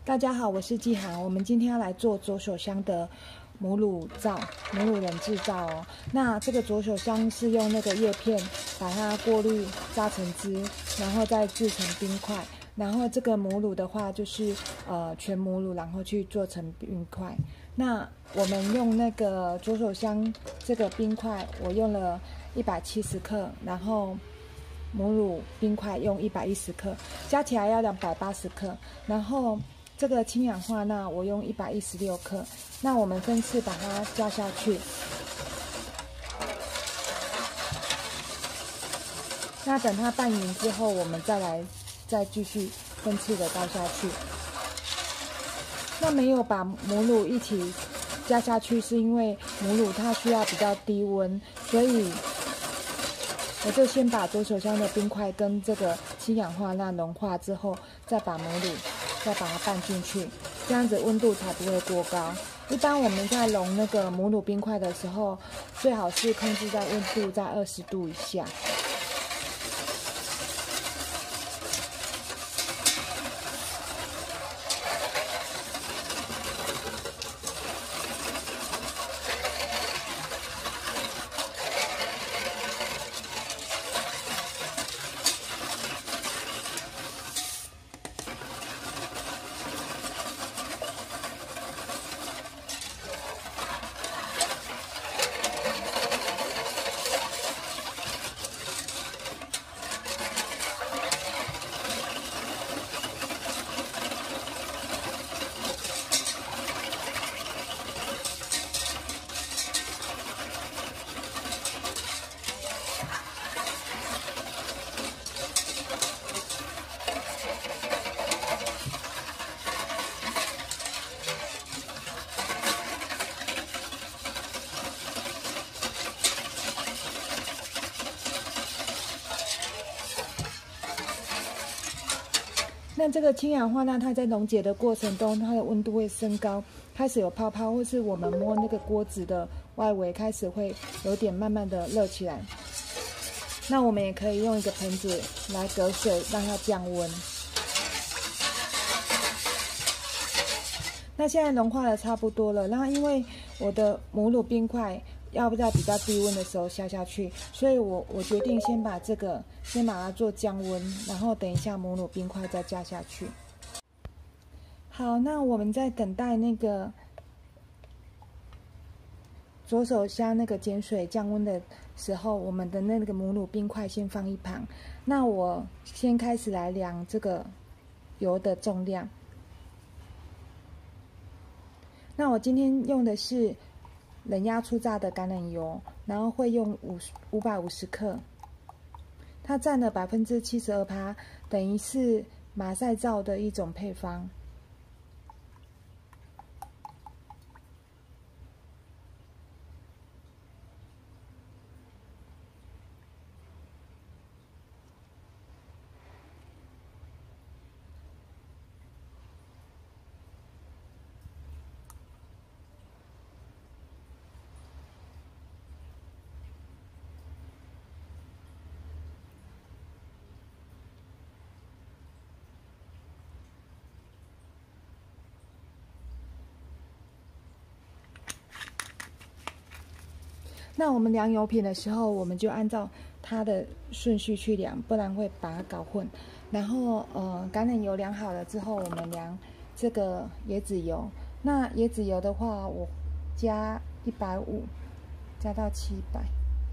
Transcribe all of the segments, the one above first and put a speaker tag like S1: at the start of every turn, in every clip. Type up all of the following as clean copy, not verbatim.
S1: 大家好，我是季涵。我们今天要来做左手香的母乳冷制皂哦。那这个左手香是用那个叶片把它过滤榨成汁，然后再制成冰块。然后这个母乳的话就是全母乳，然后去做成冰块。那我们用那个左手香这个冰块，我用了170克，然后母乳冰块用110克，加起来要280克，然后这个氢氧化钠我用116克，那我们分次把它加下去。那等它拌匀之后，我们再继续分次的倒下去。那没有把母乳一起加下去，是因为母乳它需要比较低温，所以我就先把左手香的冰块跟这个氢氧化钠融化之后，再把母乳再把它拌进去，这样子温度才不会过高。一般我们在溶那个母乳冰块的时候，最好是控制在温度在20度以下。那这个氢氧化钠它在溶解的过程中，它的温度会升高，开始有泡泡，或是我们摸那个锅子的外围开始会有点慢慢的热起来。那我们也可以用一个盆子来隔水，让它降温。那现在融化的差不多了，那因为我的母乳冰块要在比较低温的时候下去，所以我决定先把它做降温，然后等一下母乳冰块再加下去。好，那我们在等待那个左手香那个碱水降温的时候，我们的那个母乳冰块先放一旁。那我先开始来量这个油的重量。那我今天用的是冷压初榨的橄榄油，然后会用550克，它占了72%，等于是马赛皂的一种配方。那我们量油品的时候，我们就按照它的顺序去量，不然会把它搞混。然后橄榄油量好了之后，我们量这个椰子油。那椰子油的话，我加150，加到700。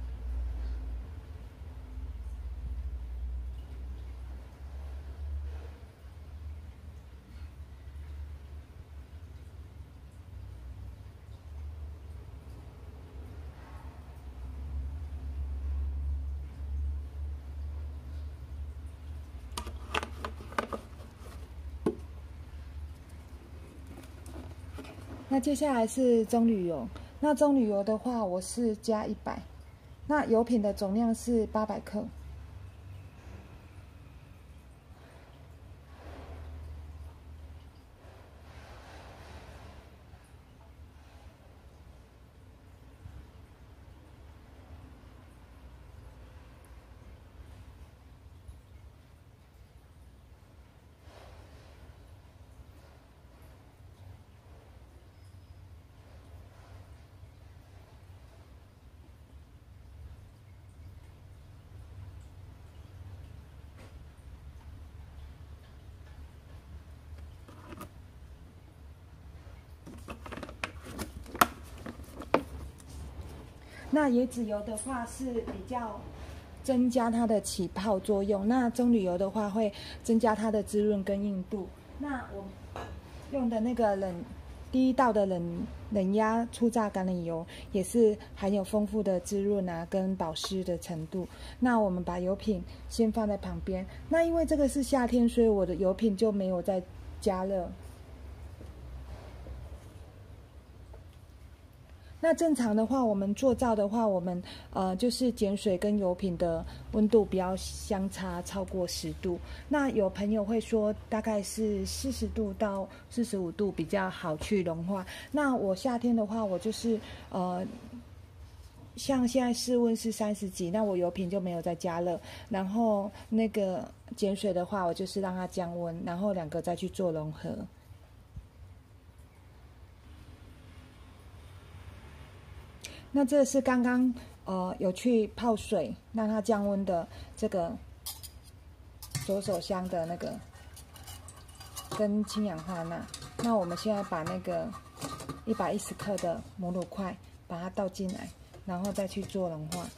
S1: 那接下来是棕榈油，那棕榈油的话，我是加100，那油品的总量是800克。 那椰子油的话是比较增加它的起泡作用，那棕榈油的话会增加它的滋润跟硬度。那我用的那个第一道的冷压初榨橄榄油也是含有丰富的滋润啊跟保湿的程度。那我们把油品先放在旁边。那因为这个是夏天，所以我的油品就没有再加热。那正常的话，我们做皂的话，我们就是碱水跟油品的温度不要相差超过10度。那有朋友会说，大概是40度到45度比较好去融化。那我夏天的话，我就是像现在室温是30几，那我油品就没有再加热。然后那个碱水的话，我就是让它降温，然后2个再去做融合。那这是刚刚有去泡水让它降温的这个左手香的那个跟氢氧化钠。那我们现在把那个110克的母乳块把它倒进来，然后再去做融化。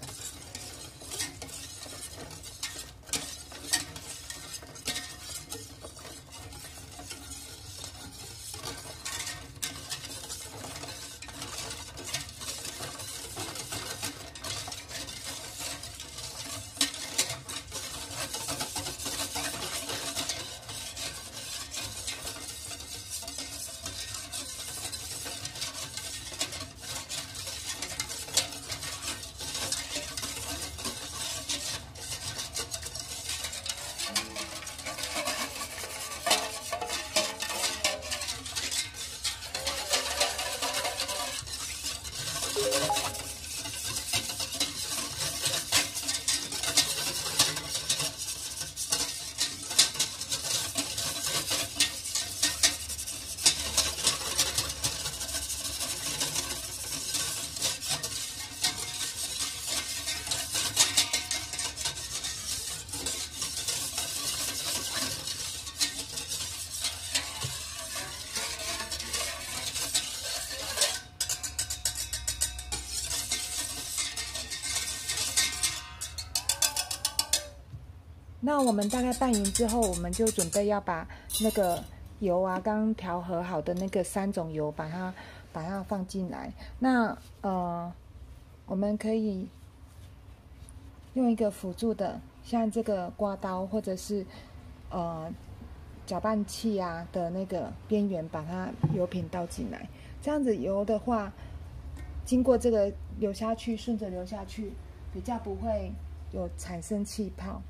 S1: 那我们大概拌匀之后，我们就准备要把那个油啊，刚刚调和好的那个3种油，把它放进来。那我们可以用一个辅助的，像这个刮刀或者是搅拌器啊的那个边缘，把它油品倒进来。这样子油的话，经过这个流下去，顺着流下去，比较不会有产生气泡。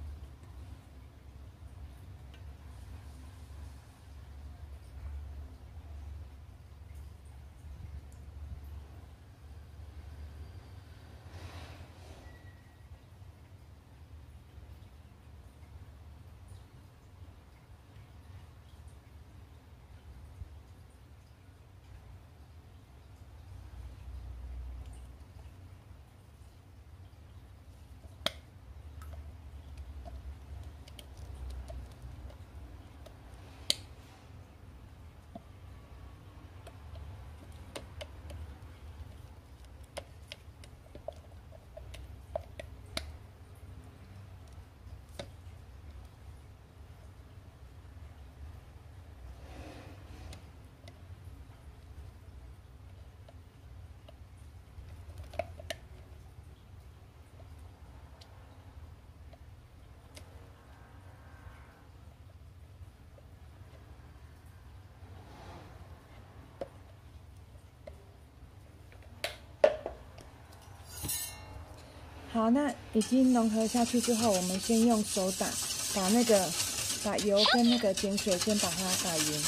S1: 好，那已经融合下去之后，我们先用手把油跟那个碱水先把它打匀。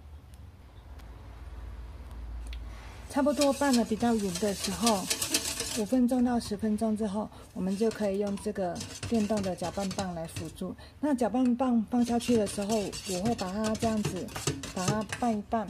S1: 差不多拌的比较匀的时候， 5分钟到10分钟之后，我们就可以用这个电动的搅拌棒来辅助。那搅拌棒放下去的时候，我会把它这样子，把它拌一拌，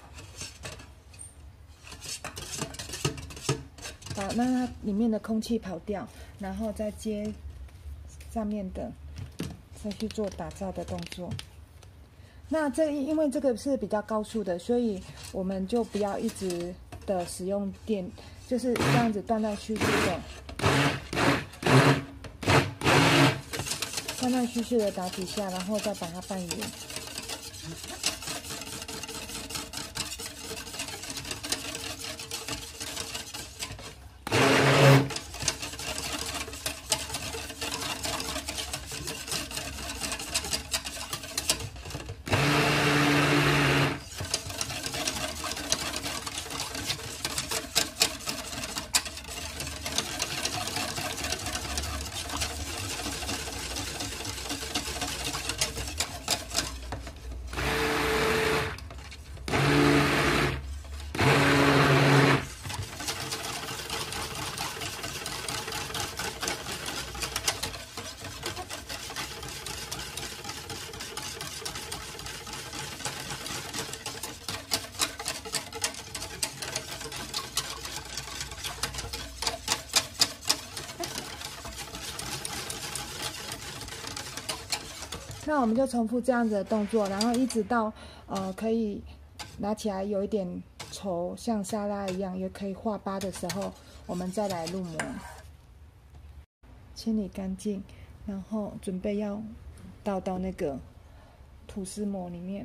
S1: 让它里面的空气跑掉，然后再接上面的，再去做打造的动作。那因为这个是比较高速的，所以我们就不要一直的使用电，就是这样子断断续续的打几下，然后再把它拌匀。那我们就重复这样子的动作，然后一直到可以拿起来有一点稠，像沙拉一样，也可以画疤的时候，我们再来入模，清理干净，然后准备要倒到那个吐司模里面。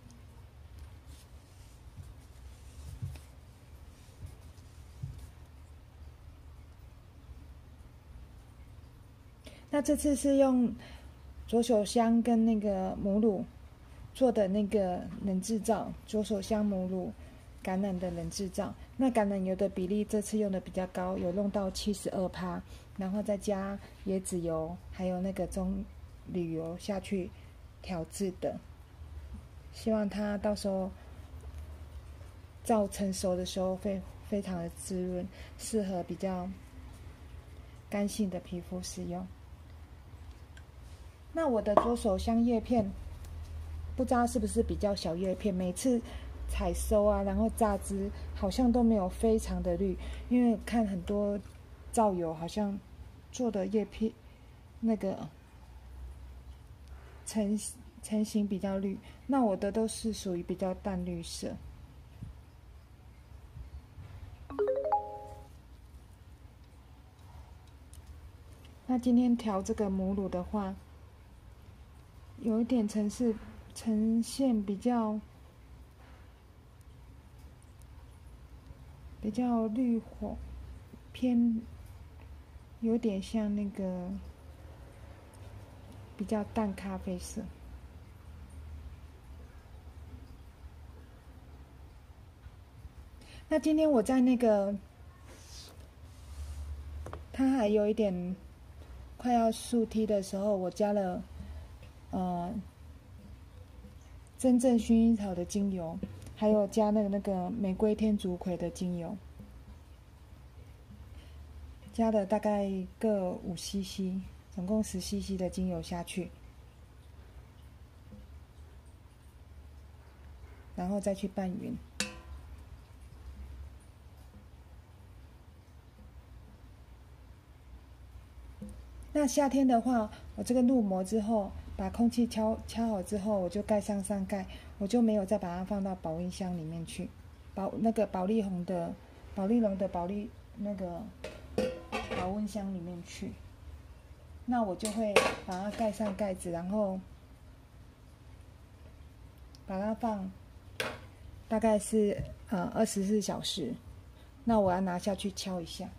S1: 那这次是用左手香跟那个母乳做的那个冷制皂，左手香母乳橄榄的冷制皂。那橄榄油的比例这次用的比较高，有用到72%，然后再加椰子油，还有那个棕榈油下去调制的。希望它到时候皂成熟的时候非常的滋润，适合比较干性的皮肤使用。那我的左手香叶片，不知道是不是比较小叶片，每次采收啊，然后榨汁好像都没有非常的绿，因为看很多皂油好像做的叶片那个成型比较绿，那我的都是属于比较淡绿色。那今天调这个母乳的话，有一点呈现比较绿黄，偏有点像那个比较淡咖啡色。那今天我在那个它还有一点快要速梯的时候，我加了真正薰衣草的精油，还有加那个玫瑰天竺葵的精油，加了大概各5cc， 总共10cc 的精油下去，然后再去拌匀。那夏天的话，我这个入模之后，把空气敲好之后，我就盖上盖，我就没有再把它放到保温箱里面去，那个保丽龙的保温箱里面去。那我就会把它盖上盖子，然后把它放大概是24小时。那我要拿下去敲一下。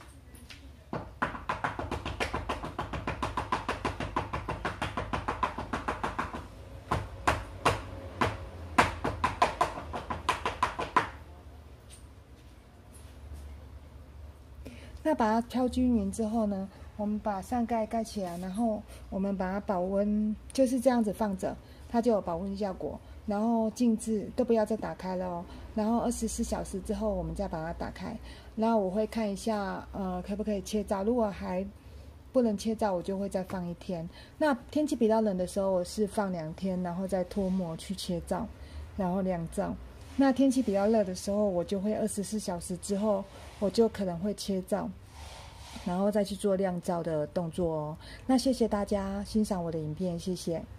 S1: 那把它敲均匀之后呢，我们把上盖盖起来，然后我们把它保温，就是这样子放着，它就有保温效果。然后静置，都不要再打开了哦， 然后24小时之后我们再把它打开，然后我会看一下可不可以切皂，如果还不能切皂，我就会再放1天。那天气比较冷的时候，我是放2天，然后再脱模去切皂，然后晾皂。那天气比较热的时候，我就会24小时之后，我就可能会切皂，然后再去做晾皂的动作哦。那谢谢大家欣赏我的影片，谢谢。